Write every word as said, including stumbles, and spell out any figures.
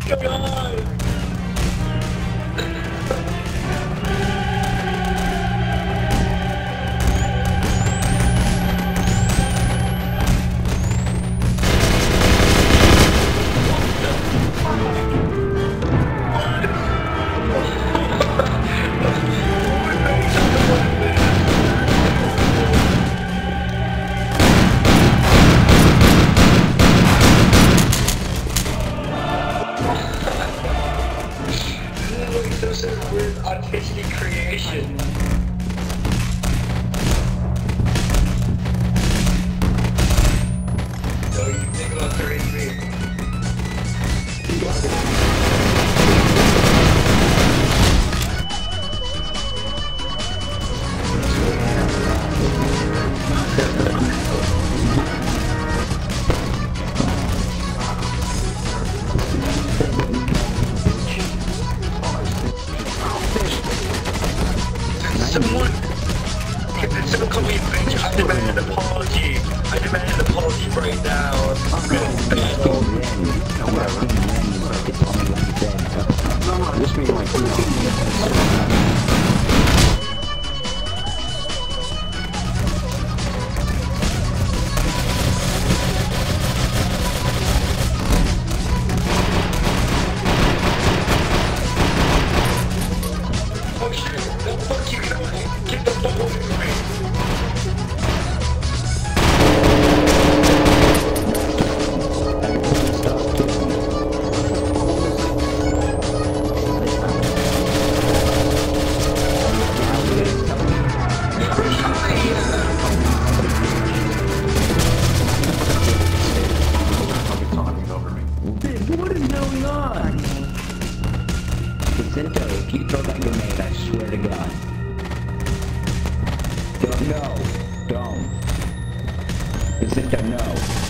going on? This is weird artistic creation. So you think about three feet. Someone, someone call me a bitch. I demand an apology. I demand an apology right now. This means like, you know. Oh shit, the fuck you guys? Get the fuck away from me. What is going on? Jacinto, if you throw that grenade, I swear to God. Don't, no, don't. Jacinto, no.